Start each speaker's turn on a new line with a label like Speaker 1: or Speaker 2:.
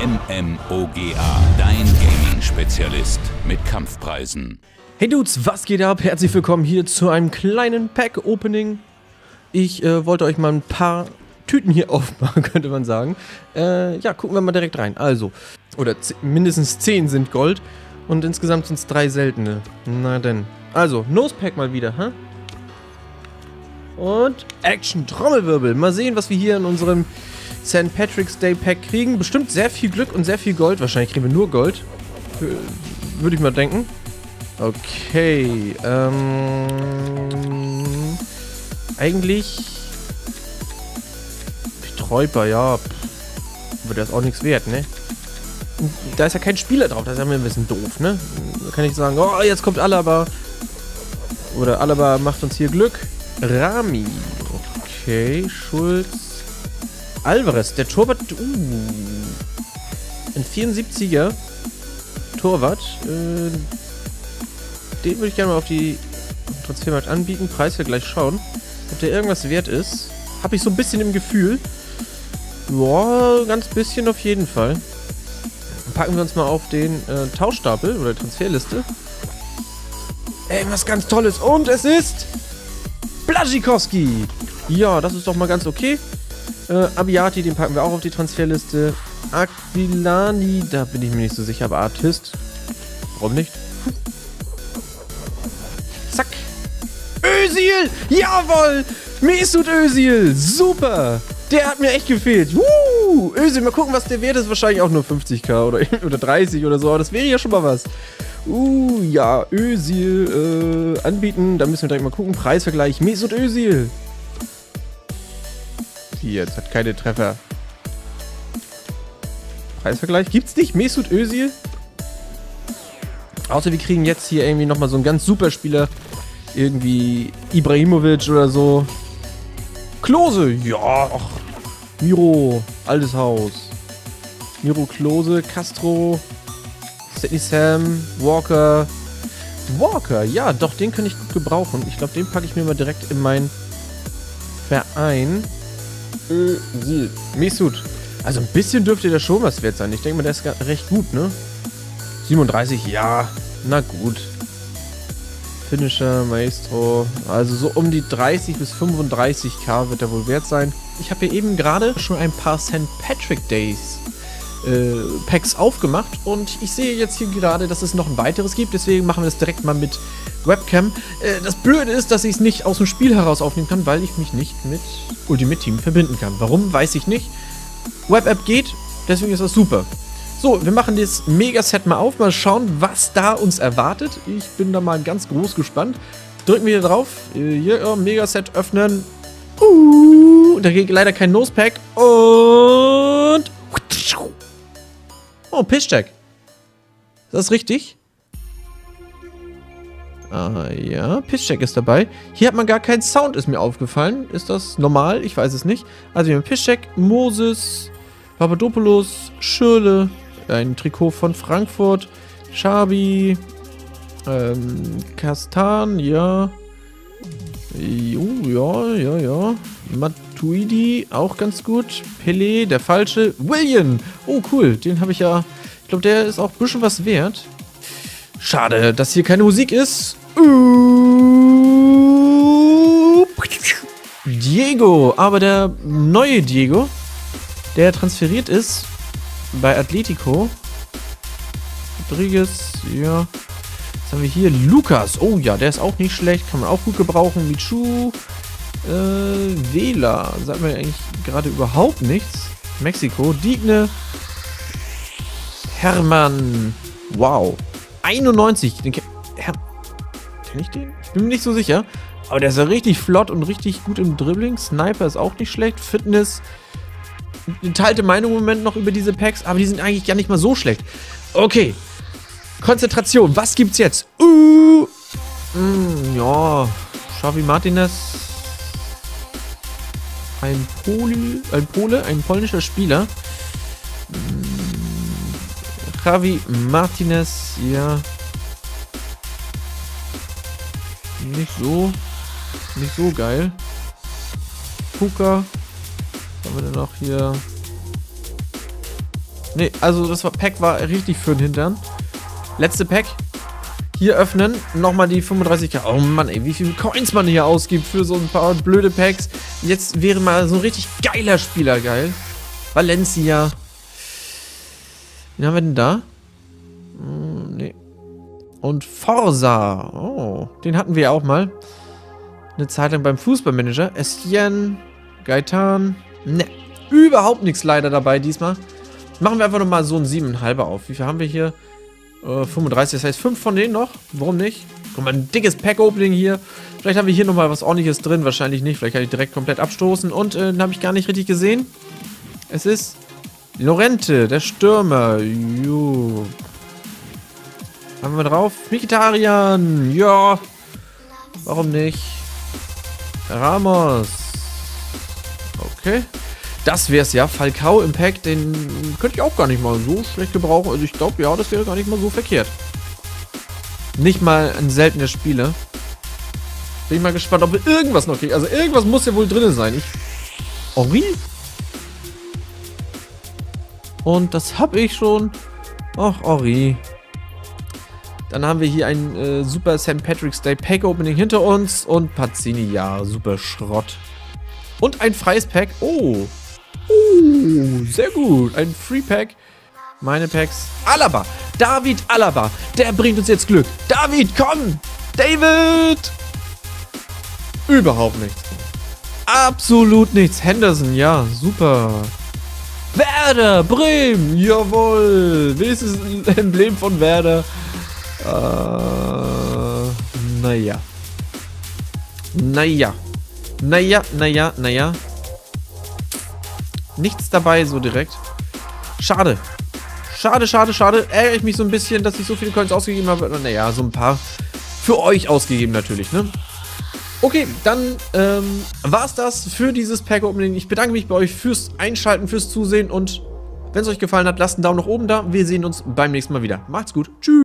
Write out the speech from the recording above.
Speaker 1: MMOGA, dein Gaming-Spezialist mit Kampfpreisen.
Speaker 2: Hey Dudes, was geht ab? Herzlich willkommen hier zu einem kleinen Pack-Opening. Ich wollte euch mal ein paar Tüten hier aufmachen, könnte man sagen. Ja, gucken wir mal direkt rein. Also, oder mindestens 10 sind Gold und insgesamt sind es 3 seltene. Na denn. Also, Nosepack mal wieder, hä? Und Action, Trommelwirbel. Mal sehen, was wir hier in unserem St. Patrick's Day Pack kriegen. Bestimmt sehr viel Glück und sehr viel Gold. Wahrscheinlich kriegen wir nur Gold. Würde ich mal denken. Okay, eigentlich Sträuper, ja, wird das auch nichts wert, ne? Da ist ja kein Spieler drauf, das ist ja ein bisschen doof, ne? Da kann ich sagen, oh, jetzt kommt Alaba. Oder Alaba macht uns hier Glück. Rami. Okay, Schulz. Alvarez, der Torwart. Ein 74er Torwart. Den würde ich gerne mal auf die Transfermarkt anbieten. Preis wir gleich schauen. Ob der irgendwas wert ist. Habe ich so ein bisschen im Gefühl. Boah, ganz bisschen auf jeden Fall. Dann packen wir uns mal auf den Tauschstapel oder Transferliste. Ey, was ganz Tolles. Und es ist Błaszczykowski. Ja, das ist doch mal ganz okay. Abiati, den packen wir auch auf die Transferliste. Aquilani, da bin ich mir nicht so sicher, aber Artist. Warum nicht? Zack. Özil! Jawohl! Mesut Özil! Super! Der hat mir echt gefehlt. Özil, mal gucken, was der wert ist. Wahrscheinlich auch nur 50k oder 30 oder so. Aber das wäre ja schon mal was. Ja, Özil anbieten. Da müssen wir direkt mal gucken. Preisvergleich. Mesut Özil. Jetzt hat keine Treffer. Preisvergleich gibt's nicht. Mesut Özil. Außer wir kriegen jetzt hier irgendwie nochmal so einen ganz super Spieler. Irgendwie Ibrahimovic oder so. Klose. Ja, ach. Miro. Altes Haus. Miro Klose. Castro. Sidney Sam. Walker. Walker. Ja, doch, den kann ich gut gebrauchen. Ich glaube, den packe ich mir mal direkt in meinen Verein. Mesut. Also ein bisschen dürfte der schon was wert sein. Ich denke mal, der ist recht gut, ne? 37, ja. Na gut. Finisher, Maestro. Also so um die 30 bis 35k wird er wohl wert sein. Ich habe hier eben gerade schon ein paar St. Patrick Days Packs aufgemacht. Und ich sehe jetzt hier gerade, dass es noch ein weiteres gibt. Deswegen machen wir das direkt mal mit Webcam. Das Blöde ist, dass ich es nicht aus dem Spiel heraus aufnehmen kann, weil ich mich nicht mit Ultimate Team verbinden kann. Warum, weiß ich nicht. Web-App geht, deswegen ist das super. So, wir machen das Mega-Set mal auf, mal schauen, was da uns erwartet. Ich bin da mal ganz groß gespannt. Drücken wir hier drauf. Hier, Mega-Set öffnen. Da geht leider kein Nosepack. Und... Oh, Pitch-Check. Ist das richtig? Ah, ja, Pitch-Check ist dabei. Hier hat man gar keinen Sound, ist mir aufgefallen. Ist das normal? Ich weiß es nicht. Also wir haben Pitch-Check, Moses, Papadopoulos, Schürrle, ein Trikot von Frankfurt, Xabi, Kastan, ja. Ja. Matuidi, auch ganz gut. Pelé, der Falsche. William! Oh, cool. Den habe ich ja... Ich glaube, der ist auch ein bisschen was wert. Schade, dass hier keine Musik ist. Diego. Aber der neue Diego, der transferiert ist bei Atletico. Rodriguez, ja. Was haben wir hier? Lukas. Oh ja, der ist auch nicht schlecht. Kann man auch gut gebrauchen. Michu. Vela. Sagt mir eigentlich gerade überhaupt nichts. Mexiko. Digne. Hermann. Wow. 91. Den kenn ich den? Ich bin mir nicht so sicher. Aber der ist ja richtig flott und richtig gut im Dribbling. Sniper ist auch nicht schlecht. Fitness. Geteilte Meinung im Moment noch über diese Packs. Aber die sind eigentlich gar nicht mal so schlecht. Okay. Konzentration. Was gibt's jetzt? Ja. Xavi Martinez. Ein Pole, ein polnischer Spieler. Xavi Martinez, ja. Nicht so geil. Puka. Was haben wir denn noch hier? Nee, also das Pack war richtig für den Hintern. Letzte Pack. Hier öffnen. Nochmal die 35k. Oh Mann, ey, wie viele Coins man hier ausgibt für so ein paar blöde Packs. Jetzt wäre mal so ein richtig geiler Spieler geil. Valencia. Wen haben wir denn da? Nee. Und Forza. Oh, den hatten wir ja auch mal. Eine Zeit lang beim Fußballmanager. Estienne. Gaetan. Ne, überhaupt nichts leider dabei diesmal. Machen wir einfach nochmal so ein 7,5er auf. Wie viel haben wir hier? 35, das heißt 5 von denen noch. Warum nicht? Guck mal, ein dickes Pack-Opening hier. Vielleicht haben wir hier nochmal was Ordentliches drin. Wahrscheinlich nicht. Vielleicht kann ich direkt komplett abstoßen. Und den habe ich gar nicht richtig gesehen. Es ist Lorente, der Stürmer. Jo. Haben wir drauf? Mkhitaryan. Ja. Warum nicht? Ramos. Okay. Das wär's ja. Falcao im Pack, den könnte ich auch gar nicht mal so schlecht gebrauchen. Also ich glaube, ja, das wäre gar nicht mal so verkehrt. Nicht mal ein seltener Spieler. Bin ich mal gespannt, ob wir irgendwas noch kriegen. Also irgendwas muss ja wohl drin sein. Henri? Und das habe ich schon. Ach, Henri. Dann haben wir hier ein super St. Patrick's Day Pack Opening hinter uns. Und Pazzini, ja, super Schrott. Und ein freies Pack. Oh. Sehr gut. Ein Free Pack. Meine Packs. Alaba. David Alaba. Der bringt uns jetzt Glück. David, komm. David. Überhaupt nichts. Absolut nichts. Henderson, ja, super. Werder, Bremen. Jawohl. Wenigstens ein Emblem von Werder. Naja. Naja. Nichts dabei so direkt. Schade. Schade. Ärgere ich mich so ein bisschen, dass ich so viele Coins ausgegeben habe. Naja, so ein paar für euch ausgegeben natürlich, ne? Okay, dann war's das für dieses Pack-Opening. Ich bedanke mich bei euch fürs Einschalten, fürs Zusehen und wenn es euch gefallen hat, lasst einen Daumen nach oben da. Wir sehen uns beim nächsten Mal wieder. Macht's gut. Tschüss.